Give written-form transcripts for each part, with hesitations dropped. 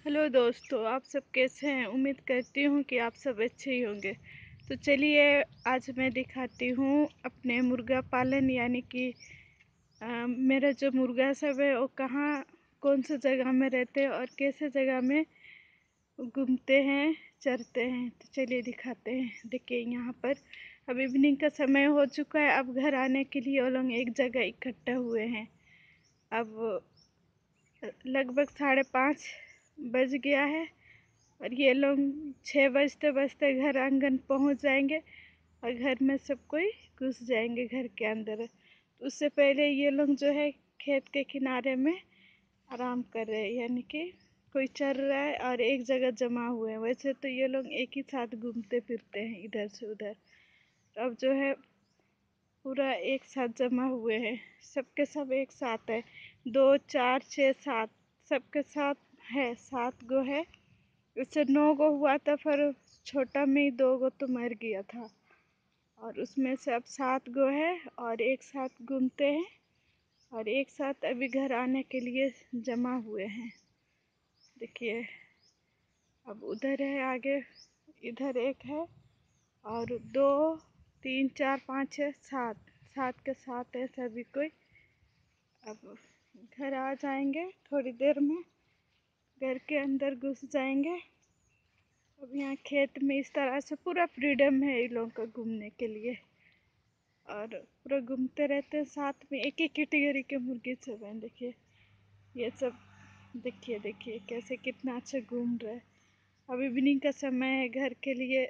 Hello दोस्तों, आप सब कैसे हैं। उम्मीद करती हूँ कि आप सब अच्छे ही होंगे। तो चलिए आज मैं दिखाती हूँ अपने मुर्गा पालन, यानी कि मेरा जो मुर्गा सब है वो कहाँ कौन सी जगह में रहते हैं और कैसे जगह में घूमते हैं, चरते हैं। तो चलिए दिखाते हैं। देखिए यहाँ पर अब इवनिंग का समय हो चुका है। अब घर आने के लिए वो लोग एक जगह इकट्ठा हुए हैं। अब लगभग 5:30 बज गया है और ये लोग 6 बजते बजते घर आंगन पहुंच जाएंगे और घर में सब कोई घुस जाएंगे घर के अंदर। तो उससे पहले ये लोग जो है खेत के किनारे में आराम कर रहे हैं, यानी कि कोई चल रहा है और एक जगह जमा हुए हैं। वैसे तो ये लोग एक ही साथ घूमते फिरते हैं इधर से उधर। अब जो है पूरा एक साथ जमा हुए हैं, सबके सब एक साथ है। 2 4 6 7 सबके साथ है, 7 गो है। उससे 9 गो हुआ था, फिर छोटा में ही 2 गो तो मर गया था और उसमें से अब 7 गो है और एक साथ घूमते हैं और एक साथ अभी घर आने के लिए जमा हुए हैं। देखिए अब उधर है आगे, इधर एक है और 2 3 4 5 6 7 7 के साथ है सभी कोई। अब घर आ जाएंगे थोड़ी देर में, घर के अंदर घुस जाएंगे। अब यहाँ खेत में इस तरह से पूरा फ्रीडम है इन लोगों का घूमने के लिए और पूरा घूमते रहते हैं साथ में। एक एक कैटेगरी के मुर्गे सब हैं। देखिए ये सब, देखिए देखिए कैसे कितना अच्छा घूम रहा है। अब इवनिंग का समय है, घर के लिए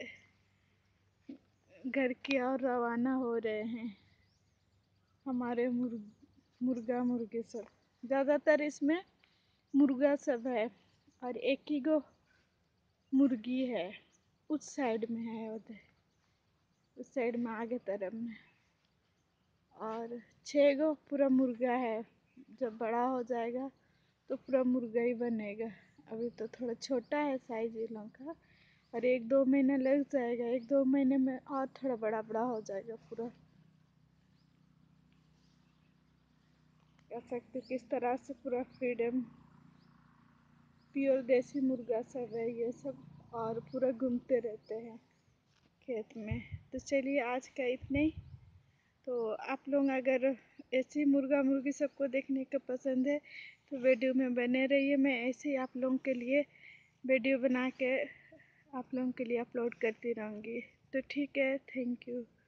घर की ओर रवाना हो रहे हैं हमारे मुर्गा मुर्गे सब। ज़्यादातर इसमें मुर्गा सब है और एक ही गो मुर्गी है, उस साइड में है, उधर उस साइड में आगे तरफ में। और 6 गो पूरा मुर्गा है। जब बड़ा हो जाएगा तो पूरा मुर्गा ही बनेगा। अभी तो थोड़ा छोटा है साइज इन लोगों का और 1-2 महीने लग जाएगा। 1-2 महीने में और थोड़ा बड़ा बड़ा हो जाएगा पूरा। कह सकते किस तरह से पूरा फ्रीडम, प्योर देसी मुर्गा सब है ये सब और पूरा घूमते रहते हैं खेत में। तो चलिए आज का इतना ही। तो आप लोग अगर ऐसी मुर्गा मुर्गी सबको देखने का पसंद है तो वीडियो में बने रहिए। मैं ऐसे ही आप लोगों के लिए वीडियो बना के आप लोगों के लिए अपलोड करती रहूँगी। तो ठीक है, थैंक यू।